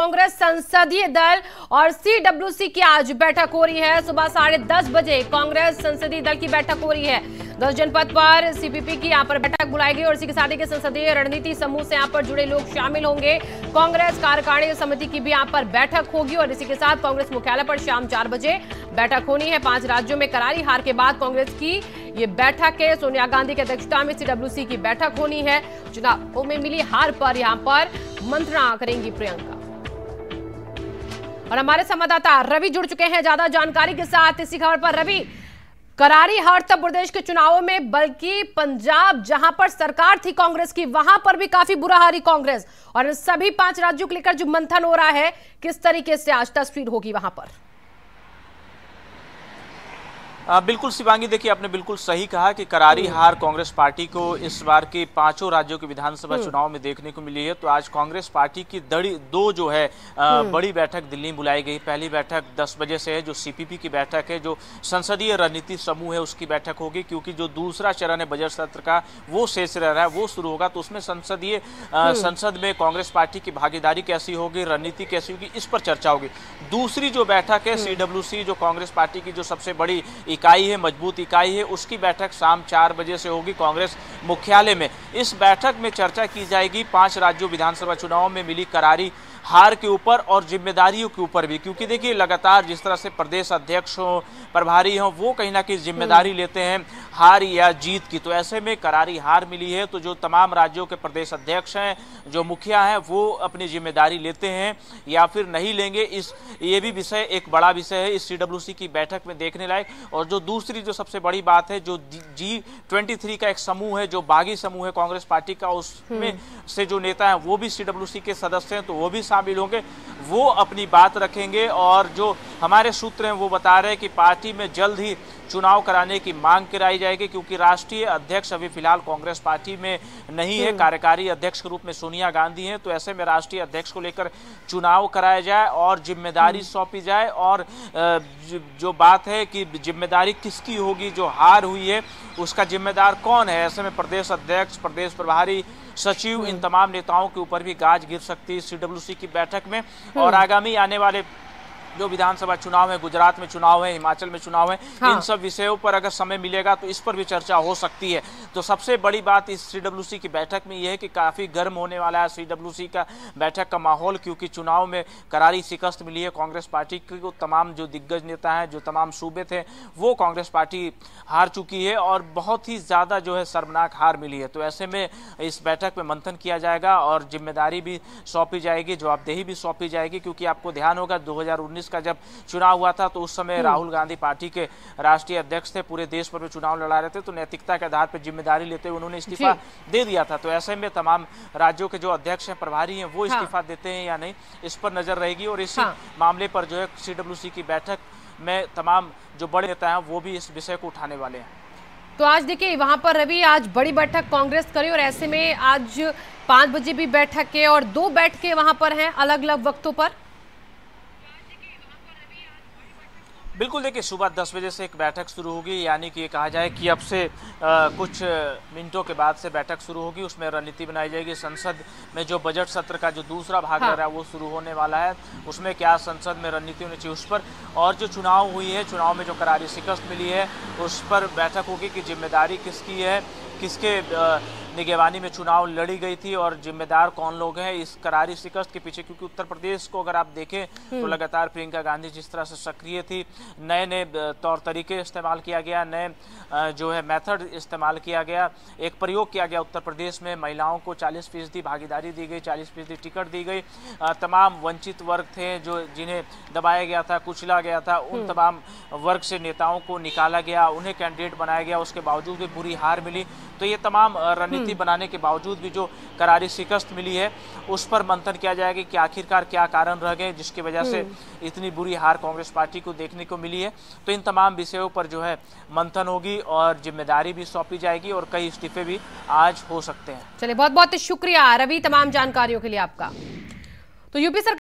कांग्रेस संसदीय दल और सीडब्ल्यूसी की आज बैठक हो रही है। सुबह 10:30 बजे कांग्रेस संसदीय दल की बैठक हो रही है। 10 जनपद पर सीपीपी की यहां पर बैठक बुलाई गई और इसी के साथ ही संसदीय रणनीति समूह से यहां पर जुड़े लोग शामिल होंगे। कांग्रेस कार्यकारिणी समिति की भी यहां पर बैठक होगी और इसी के साथ कांग्रेस मुख्यालय पर शाम 4 बजे बैठक होनी है। 5 राज्यों में करारी हार के बाद कांग्रेस की ये बैठक है। सोनिया गांधी की अध्यक्षता में सीडब्ल्यूसी की बैठक होनी है। चुनावों में मिली हार पर यहां पर मंत्रणा करेंगी प्रियंका। और हमारे संवाददाता रवि जुड़ चुके हैं ज्यादा जानकारी के साथ इसी खबर पर। रवि, करारी हार तब प्रदेश के चुनावों में, बल्कि पंजाब जहां पर सरकार थी कांग्रेस की, वहां पर भी काफी बुरा हारी कांग्रेस, और सभी 5 राज्यों को लेकर जो मंथन हो रहा है, किस तरीके से आज तस्वीर होगी वहां पर? बिल्कुल शिवांगी, देखिए आपने बिल्कुल सही कहा कि करारी हार कांग्रेस पार्टी को इस बार के 5 राज्यों के विधानसभा चुनाव में देखने को मिली है। तो आज कांग्रेस पार्टी की दो जो है बड़ी बैठक दिल्ली में बुलाई गई। पहली बैठक 10 बजे से है, जो सीपीपी की बैठक है, जो संसदीय रणनीति समूह है, उसकी बैठक होगी, क्योंकि जो दूसरा चरण है बजट सत्र का वो शेष रह रहा है, वो शुरू होगा। तो उसमें संसद में कांग्रेस पार्टी की भागीदारी कैसी होगी, रणनीति कैसी होगी, इस पर चर्चा होगी। दूसरी जो बैठक है सीडब्ल्यूसी, जो कांग्रेस पार्टी की जो सबसे बड़ी इकाई है, मजबूत इकाई है, उसकी बैठक शाम 4 बजे से होगी कांग्रेस मुख्यालय में। इस बैठक में चर्चा की जाएगी 5 राज्यों विधानसभा चुनाव में मिली करारी हार के ऊपर और जिम्मेदारियों के ऊपर भी, क्योंकि देखिए लगातार जिस तरह से प्रदेश अध्यक्ष हो, प्रभारी हो, वो कहीं ना कहीं जिम्मेदारी लेते हैं हार या जीत की। तो ऐसे में करारी हार मिली है, तो जो तमाम राज्यों के प्रदेश अध्यक्ष हैं, जो मुखिया हैं, वो अपनी जिम्मेदारी लेते हैं या फिर नहीं लेंगे, ये भी विषय एक बड़ा विषय है इस सीडब्ल्यूसी की बैठक में देखने लायक। और जो दूसरी जो सबसे बड़ी बात है, जो G23 का एक समूह है, जो बागी समूह है कांग्रेस पार्टी का, उसमें से जो नेता हैं वो भी सीडब्ल्यूसी के सदस्य हैं, तो वो भी शामिल होंगे, वो अपनी बात रखेंगे। और जो हमारे सूत्र हैं वो बता रहे हैं कि पार्टी में जल्द ही चुनाव कराने की मांग कराई जाएगी, क्योंकि राष्ट्रीय अध्यक्ष अभी फिलहाल कांग्रेस पार्टी में नहीं है, कार्यकारी अध्यक्ष के रूप में सोनिया गांधी हैं। तो ऐसे में राष्ट्रीय अध्यक्ष को लेकर चुनाव कराया जाए और जिम्मेदारी सौंपी जाए। और जो बात है कि जिम्मेदारी किसकी होगी, जो हार हुई है उसका जिम्मेदार कौन है, ऐसे में प्रदेश अध्यक्ष, प्रदेश प्रभारी, सचिव, इन तमाम नेताओं के ऊपर भी गाज गिर सकती है सीडब्ल्यूसी की बैठक में। और आगामी आने वाले जो विधानसभा चुनाव है, गुजरात में चुनाव है, हिमाचल में चुनाव है, इन सब विषयों पर अगर समय मिलेगा तो इस पर भी चर्चा हो सकती है। तो सबसे बड़ी बात इस सीडब्ल्यूसी की बैठक में यह है कि काफी गर्म होने वाला है सीडब्ल्यूसी का बैठक का माहौल, क्योंकि चुनाव में करारी शिकस्त मिली है कांग्रेस पार्टी को। तमाम जो दिग्गज नेता हैं, जो तमाम सूबे थे, वो कांग्रेस पार्टी हार चुकी है और बहुत ही ज्यादा जो है शर्मनाक हार मिली है। तो ऐसे में इस बैठक में मंथन किया जाएगा और जिम्मेदारी भी सौंपी जाएगी, जवाबदेही भी सौंपी जाएगी। क्योंकि आपको ध्यान होगा 2019 का जब चुनाव हुआ था तो उस समय राहुल गांधी पार्टी के राष्ट्रीय अध्यक्ष थे, पूरे देश पर चुनाव लड़ा रहे थे, तो नैतिकता के आधार पर जिम्मेदारी लेते हुए उन्होंने इस्तीफा दे दिया था। तो ऐसे में तमाम राज्यों के जो अध्यक्ष हैं, प्रभारी हैं, वो इस्तीफा देते हैं या नहीं, इस पर नजर रहेगी। और इसी मामले पर जो है सीडब्ल्यूसी की बैठक में तमाम जो बड़े नेता हैं वो भी इस विषय को उठाने वाले हैं। तो आज देखिए वहां पर रवि, आज बड़ी बैठक कांग्रेस करी और ऐसे में आज 5 बजे भी बैठक है और 2 बैठकें वहां पर हैं अलग अलग वक्तों पर। बिल्कुल, देखिए सुबह 10 बजे से एक बैठक शुरू होगी, यानी कि ये कहा जाए कि अब से कुछ मिनटों के बाद से बैठक शुरू होगी। उसमें रणनीति बनाई जाएगी। संसद में जो बजट सत्र का जो दूसरा भाग रह रहा है वो शुरू होने वाला है। उसमें क्या संसद में रणनीति होनी चाहिए उस पर, और जो चुनाव हुई है, चुनाव में जो करारी शिकस्त मिली है उस पर बैठक होगी कि जिम्मेदारी किसकी है, किसके निगरानी में चुनाव लड़ी गई थी और जिम्मेदार कौन लोग हैं इस करारी शिकस्त के पीछे। क्योंकि उत्तर प्रदेश को अगर आप देखें तो लगातार प्रियंका गांधी जिस तरह से सक्रिय थी, नए नए तौर तरीके इस्तेमाल किया गया, नए जो है मेथड इस्तेमाल किया गया, एक प्रयोग किया गया उत्तर प्रदेश में। महिलाओं को 40% भागीदारी दी गई, 40% टिकट दी गई। तमाम वंचित वर्ग थे जो जिन्हें दबाया गया था, कुचला गया था, उन तमाम वर्ग से नेताओं को निकाला गया, उन्हें कैंडिडेट बनाया गया। उसके बावजूद भी बुरी हार मिली। तो ये तमाम रणनीति बनाने के बावजूद भी जो करारी शिकस्त मिली है उस पर मंथन किया जाएगा कि आखिरकार क्या कारण रह गए जिसकी वजह से इतनी बुरी हार कांग्रेस पार्टी को देखने को मिली है। तो इन तमाम विषयों पर जो है मंथन होगी और जिम्मेदारी भी सौंपी जाएगी और कई इस्तीफे भी आज हो सकते हैं। चलिए, बहुत बहुत शुक्रिया रवि तमाम जानकारियों के लिए आपका। तो यूपी सरकार